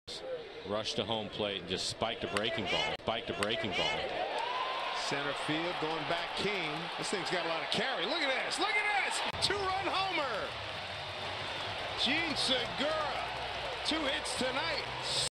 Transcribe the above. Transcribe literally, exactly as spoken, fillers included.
Rushed to home plate and just spiked a breaking ball. Spiked a breaking ball. Center field going back King. This thing's got a lot of carry. Look at this. Look at this. Two-run homer. Gene Segura. Two hits tonight.